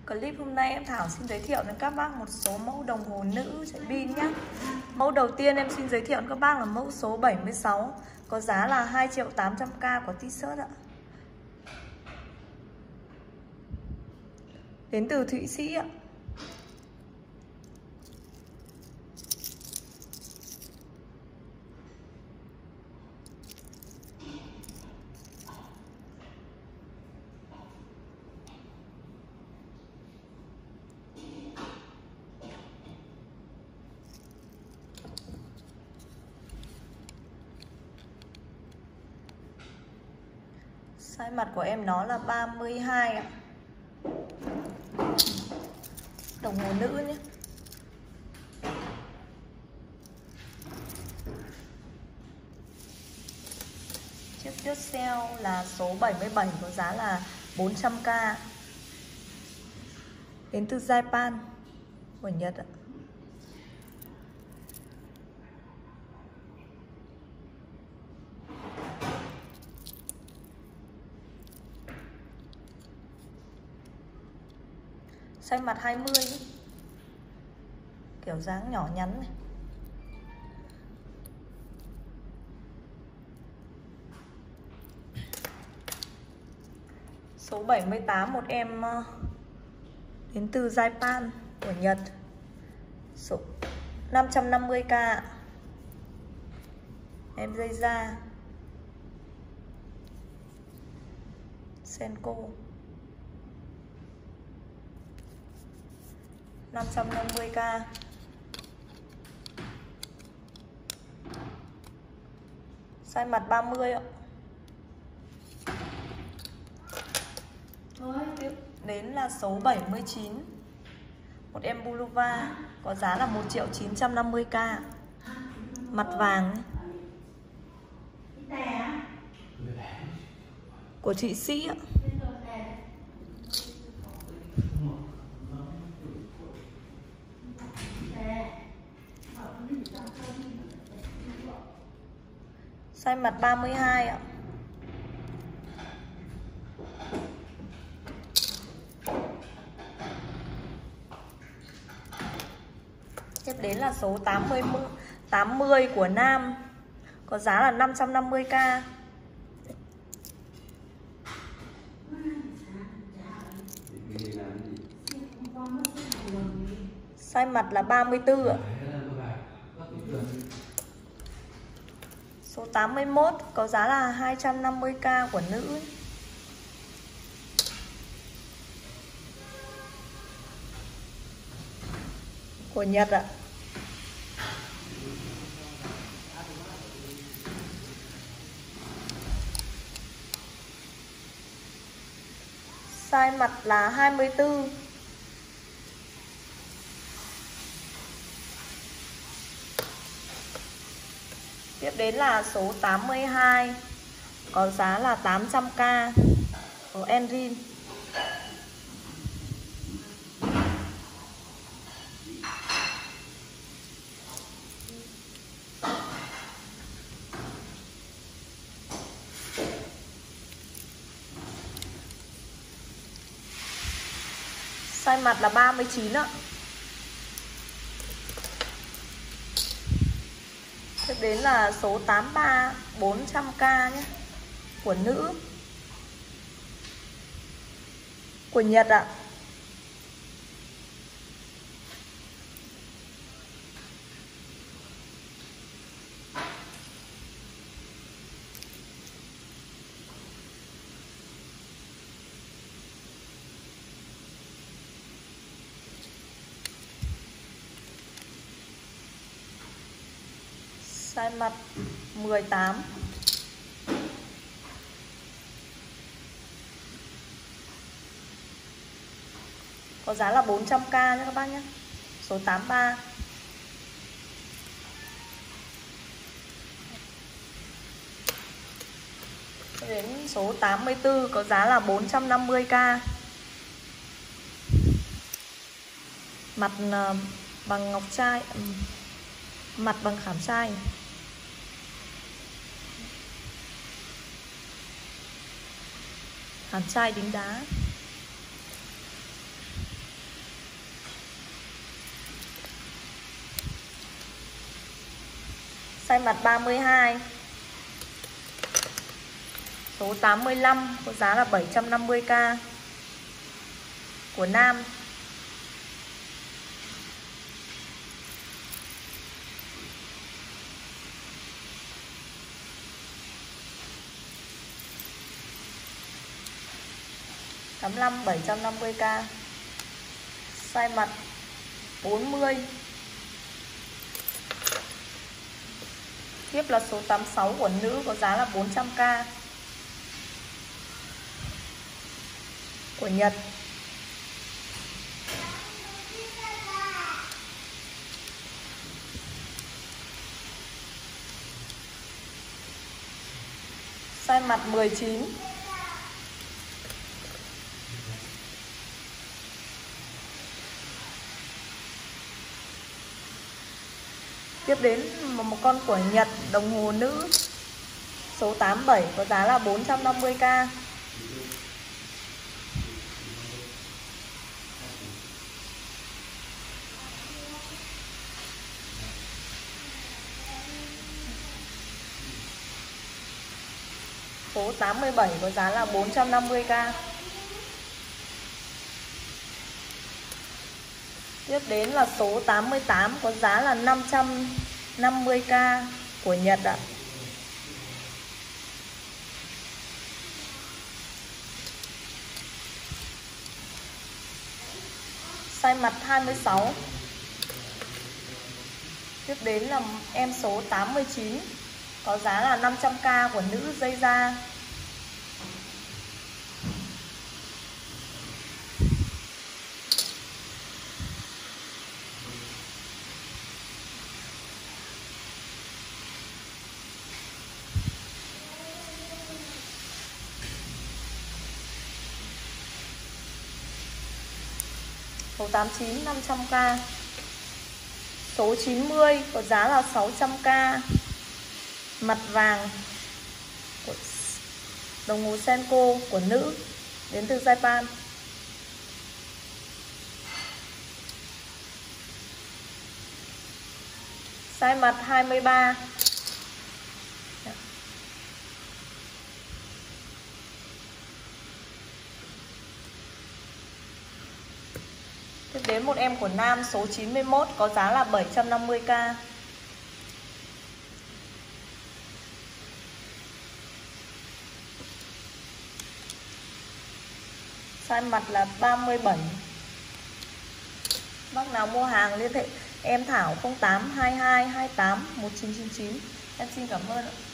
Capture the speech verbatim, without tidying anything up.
Clip hôm nay em Thảo xin giới thiệu đến các bác một số mẫu đồng hồ nữ chạy pin nhé. Mẫu đầu tiên em xin giới thiệu đến các bác là mẫu số bảy mươi sáu, có giá là hai triệu tám trăm k của T-shirt ạ. Đến từ Thụy Sĩ ạ. Size mặt của em nó là ba mươi hai ạ. Đồng hồ nữ nhé. Chiếc trước sale là số bảy mươi bảy, có giá là bốn trăm k. Đến từ Japan của Nhật ạ. Size mặt hai mươi ấy. Kiểu dáng nhỏ nhắn này. Số bảy mươi tám một em đến từ Japan của Nhật. Số năm trăm năm mươi k. Em dây da Senko. năm trăm năm mươi k. Size mặt ba mươi ạ. Tiếp đến là số bảy mươi chín, một em Bulova, có giá là một triệu chín trăm năm mươi k. Mặt vàng của Thụy Sĩ ạ. Size mặt ba mươi hai ạ. Tiếp đến là số tám mươi tám mươi của Nam, có giá là năm trăm năm mươi k. Size mặt là ba mươi tư ạ. Số tám mươi mốt có giá là hai trăm năm mươi k của nữ. Của Nhật ạ. Size mặt là hai mươi tư. Tiếp đến là số tám mươi hai, có giá là tám trăm k của Enrin. Size mặt là ba mươi chín ạ. Tiếp đến là số tám mươi ba, bốn trăm k nhé, của nữ, của Nhật ạ. Size mặt mười tám. Có giá là bốn trăm k nhé các bác nhé. Số tám mươi ba. Đến số tám mươi tư có giá là bốn trăm năm mươi k. Mặt bằng ngọc trai, mặt bằng khảm trai. Khảm trai đính đá. Size mặt ba mươi hai. Số tám mươi lăm có giá là bảy trăm năm mươi k của nam. tám mươi lăm bảy trăm năm mươi k. Size mặt bốn mươi. Tiếp là số tám mươi sáu của nữ có giá là bốn trăm k của Nhật. Size mặt mười chín. Tiếp đến một con của Nhật, đồng hồ nữ số tám mươi bảy có giá là bốn trăm năm mươi k. Số tám mươi bảy có giá là bốn trăm năm mươi k. Tiếp đến là số tám mươi tám có giá là năm trăm năm mươi k của Nhật ạ. Size mặt hai mươi sáu. Tiếp đến là em số tám mươi chín có giá là năm trăm k của nữ, dây da. Số tám mươi chín năm trăm k. Số chín mươi có giá là sáu trăm k. Mặt vàng của đồng hồ Senko của nữ, đến từ Japan. Size mặt hai mươi ba. Tiếp đến một em của nam số chín mươi mốt có giá là bảy trăm năm mươi k. Size mặt là ba mươi bảy. Bác nào mua hàng liên hệ em Thảo không tám hai hai hai tám một chín chín chín. Em xin cảm ơn ạ.